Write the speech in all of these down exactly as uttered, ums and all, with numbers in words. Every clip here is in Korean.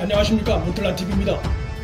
안녕하십니까, 문틀란티비입니다.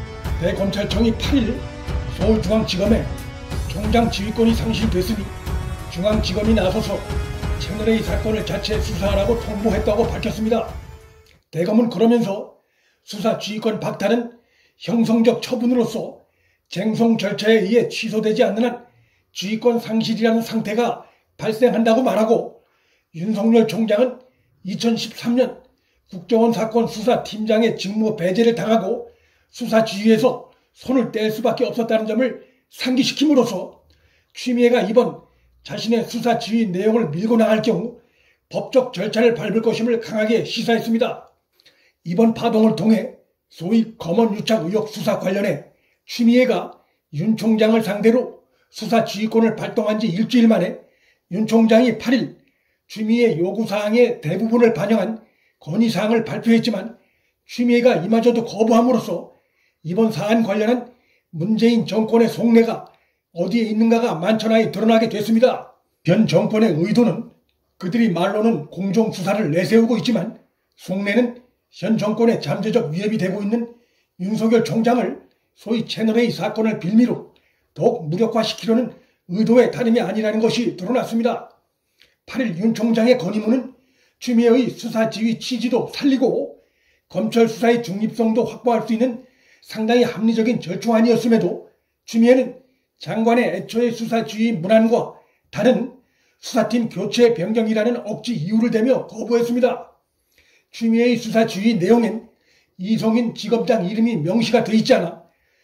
대검찰청이 팔 일 서울중앙지검에 총장 지휘권이 상실됐으니 중앙지검이 나서서 채널A 사건을 자체 수사하라고 통보했다고 밝혔습니다. 대검은 그러면서 수사 지휘권 박탈은 형성적 처분으로서 쟁송 절차에 의해 취소되지 않는 한 지휘권 상실이라는 상태가 발생한다고 말하고, 윤석열 총장은 이천십삼 년 국정원 사건 수사팀장의 직무 배제를 당하고 수사 지휘에서 손을 뗄 수밖에 없었다는 점을 상기시킴으로써 추미애가 이번 자신의 수사 지휘 내용을 밀고 나갈 경우 법적 절차를 밟을 것임을 강하게 시사했습니다. 이번 파동을 통해 소위 검언 유착 의혹 수사 관련해 추미애가 윤 총장을 상대로 수사 지휘권을 발동한 지 일주일 만에 윤 총장이 팔 일 추미애 요구사항의 대부분을 반영한 건의사항을 발표했지만, 추미애가 이마저도 거부함으로써 이번 사안 관련한 문재인 정권의 속내가 어디에 있는가가 만천하에 드러나게 됐습니다. 현 정권의 의도는 그들이 말로는 공정수사를 내세우고 있지만 속내는 현 정권의 잠재적 위협이 되고 있는 윤석열 총장을 소위 채널A 사건을 빌미로 더욱 무력화시키려는 의도의 다름이 아니라는 것이 드러났습니다. 팔 일 윤 총장의 건의문은 추미애의 수사 지휘 취지도 살리고 검찰 수사의 중립성도 확보할 수 있는 상당히 합리적인 절충안이었음에도 추미애는 장관의 애초의 수사 지휘 문안과 다른 수사팀 교체 변경이라는 억지 이유를 대며 거부했습니다. 추미애의 수사 지휘 내용엔 이성인 지검장 이름이 명시가 돼 있지 않아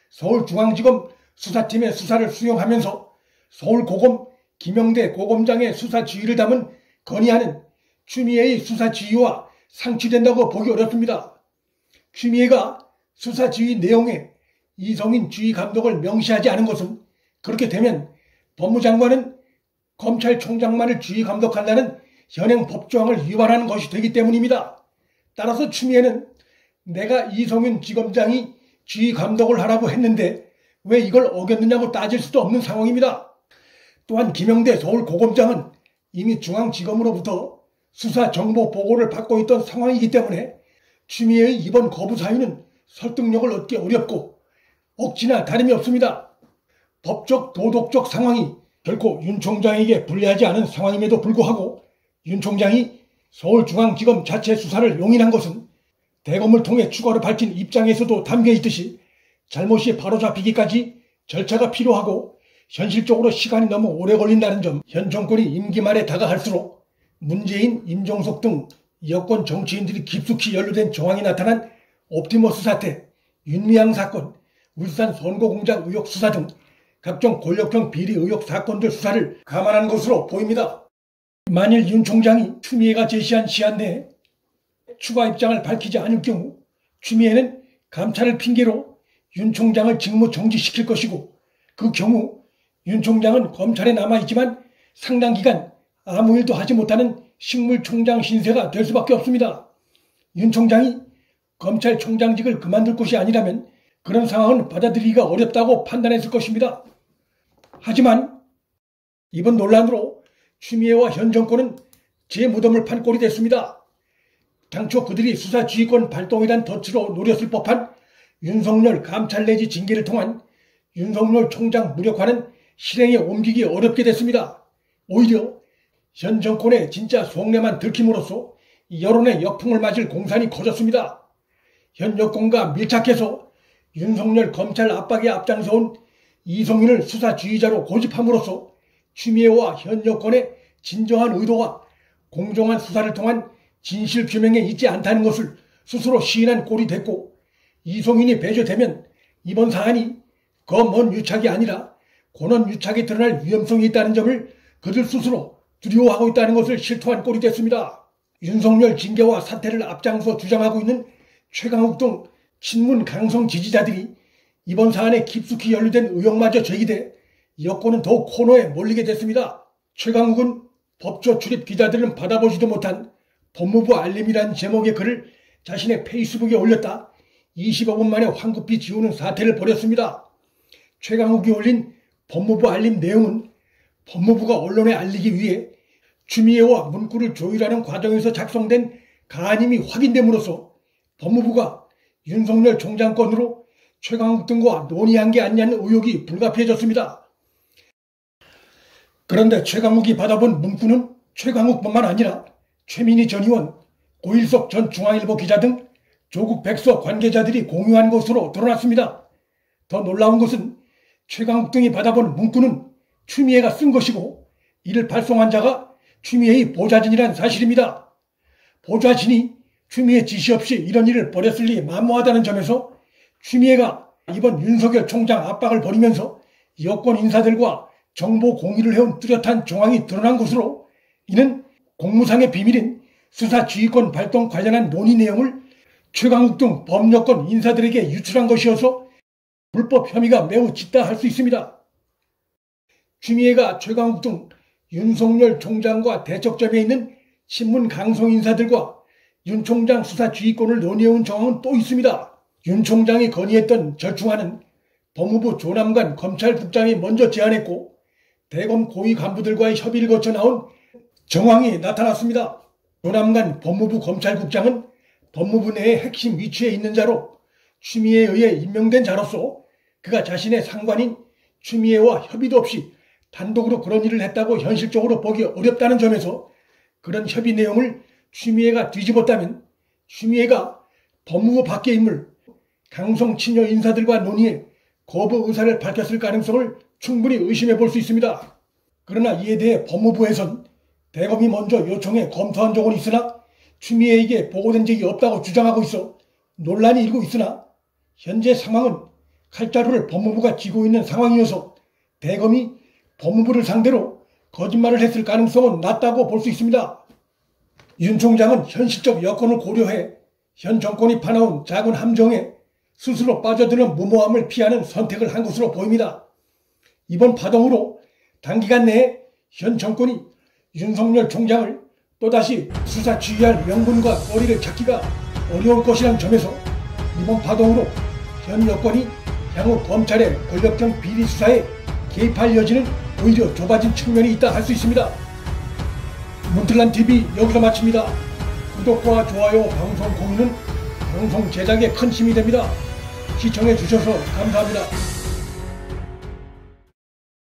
서울중앙지검 수사팀의 수사를 수용하면서 서울고검 김영대 고검장의 수사 지휘를 담은 건의안은 추미애의 수사 지휘와 상치된다고 보기 어렵습니다. 추미애가 수사 지휘 내용에 이성인 지휘 감독을 명시하지 않은 것은 그렇게 되면 법무장관은 검찰총장만을 지휘 감독한다는 현행 법조항을 위반하는 것이 되기 때문입니다. 따라서 추미애는 내가 이성윤 지검장이 지휘 감독을 하라고 했는데 왜 이걸 어겼느냐고 따질 수도 없는 상황입니다. 또한 김영대 서울고검장은 이미 중앙지검으로부터 수사 정보 보고를 받고 있던 상황이기 때문에 추미애의 이번 거부 사유는 설득력을 얻기 어렵고 억지나 다름이 없습니다. 법적 도덕적 상황이 결코 윤 총장에게 불리하지 않은 상황임에도 불구하고 윤 총장이 서울중앙지검 자체 수사를 용인한 것은 대검을 통해 추가로 밝힌 입장에서도 담겨 있듯이 잘못이 바로잡히기까지 절차가 필요하고 현실적으로 시간이 너무 오래 걸린다는 점, 현 정권이 임기 말에 다가갈수록 문재인, 임종석 등 여권 정치인들이 깊숙이 연루된 정황이 나타난 옵티머스 사태, 윤미향 사건, 울산 선거공작 의혹 수사 등 각종 권력형 비리 의혹 사건들 수사를 감안한 것으로 보입니다. 만일 윤 총장이 추미애가 제시한 시한 내에 추가 입장을 밝히지 않을 경우 추미애는 감찰을 핑계로 윤 총장을 직무 정지시킬 것이고, 그 경우 윤 총장은 검찰에 남아있지만 상당 기간 아무 일도 하지 못하는 식물총장 신세가 될 수밖에 없습니다. 윤 총장이 검찰총장직을 그만둘 것이 아니라면 그런 상황은 받아들이기가 어렵다고 판단했을 것입니다. 하지만 이번 논란으로 추미애와 현 정권은 제 무덤을 판 꼴이 됐습니다. 당초 그들이 수사 지휘권 발동이란 덫으로 노렸을 법한 윤석열 감찰 내지 징계를 통한 윤석열 총장 무력화는 실행에 옮기기 어렵게 됐습니다. 오히려 현 정권의 진짜 속내만 들킴으로써 여론의 역풍을 맞을 공산이 커졌습니다. 현 여권과 밀착해서 윤석열 검찰 압박에 앞장서온 이성윤을 수사 지휘자로 고집함으로써 추미애와 현 여권의 진정한 의도가 공정한 수사를 통한 진실 규명에 있지 않다는 것을 스스로 시인한 꼴이 됐고, 이성윤이 배제되면 이번 사안이 검언 유착이 아니라 권언 유착이 드러날 위험성이 있다는 점을 그들 스스로 두려워하고 있다는 것을 실토한 꼴이 됐습니다. 윤석열 징계와 사퇴를 앞장서 주장하고 있는 최강욱 등 친문 강성 지지자들이 이번 사안에 깊숙이 연루된 의혹마저 제기돼 여권은 더욱 코너에 몰리게 됐습니다. 최강욱은 법조 출입 기자들은 받아보지도 못한 법무부 알림이라는 제목의 글을 자신의 페이스북에 올렸다 이십오 분 만에 황급히 지우는 사태를 벌였습니다. 최강욱이 올린 법무부 알림 내용은 법무부가 언론에 알리기 위해 추미애와 문구를 조율하는 과정에서 작성된 가안임이 확인됨으로써 법무부가 윤석열 총장 건으로 최강욱 등과 논의한 게 아니냐는 의혹이 불가피해졌습니다. 그런데 최강욱이 받아본 문구는 최강욱뿐만 아니라 최민희 전 의원, 고일석 전 중앙일보 기자 등 조국 백서 관계자들이 공유한 것으로 드러났습니다. 더 놀라운 것은 최강욱 등이 받아본 문구는 추미애가 쓴 것이고 이를 발송한 자가 추미애의 보좌진이란 사실입니다. 보좌진이 추미애 지시 없이 이런 일을 벌였을 리 만무하다는 점에서 추미애가 이번 윤석열 총장 압박을 벌이면서 여권 인사들과 정보 공유를 해온 뚜렷한 정황이 드러난 것으로 이는 공무상의 비밀인 수사지휘권 발동 관련한 논의 내용을 최강욱 등 범여권 인사들에게 유출한 것이어서 불법 혐의가 매우 짙다 할 수 있습니다. 추미애가 최강욱 등 윤석열 총장과 대척점에 있는 신문 강성 인사들과 윤 총장 수사 지휘권을 논의해온 정황은 또 있습니다. 윤 총장이 건의했던 절충안은 법무부 조남관 검찰국장이 먼저 제안했고 대검 고위 간부들과의 협의를 거쳐 나온 정황이 나타났습니다. 조남관 법무부 검찰국장은 법무부 내의 핵심 위치에 있는 자로 추미애에 의해 임명된 자로서 그가 자신의 상관인 추미애와 협의도 없이 단독으로 그런 일을 했다고 현실적으로 보기 어렵다는 점에서 그런 협의 내용을 추미애가 뒤집었다면 추미애가 법무부 밖의 인물, 강성 친여 인사들과 논의해 거부 의사를 밝혔을 가능성을 충분히 의심해 볼 수 있습니다. 그러나 이에 대해 법무부에선 대검이 먼저 요청해 검토한 적은 있으나 추미애에게 보고된 적이 없다고 주장하고 있어 논란이 일고 있으나 현재 상황은 칼자루를 법무부가 쥐고 있는 상황이어서 대검이 법무부를 상대로 거짓말을 했을 가능성은 낮다고 볼 수 있습니다. 윤 총장은 현실적 여건을 고려해 현 정권이 파놓은 작은 함정에 스스로 빠져드는 무모함을 피하는 선택을 한 것으로 보입니다. 이번 파동으로 단기간 내에 현 정권이 윤석열 총장을 또다시 수사 지휘할 명분과 거리를 찾기가 어려울 것이라는 점에서 이번 파동으로 현 여권이 향후 검찰의 권력형 비리 수사에 개입할 여지는 오히려 좁아진 측면이 있다 할 수 있습니다. 문틀란티비 여기서 마칩니다. 구독과 좋아요, 방송 공유는 방송 제작에 큰 힘이 됩니다. 시청해 주셔서 감사합니다.